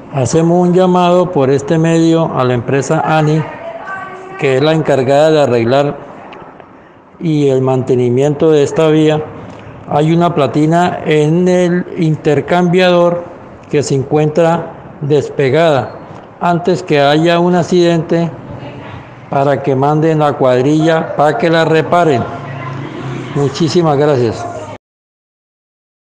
Hacemos un llamado por este medio a la empresa ANI, que es la encargada de arreglar y el mantenimiento de esta vía. Hay una platina en el intercambiador que se encuentra despegada. Antes que haya un accidente, para que manden la cuadrilla para que la reparen. Muchísimas gracias.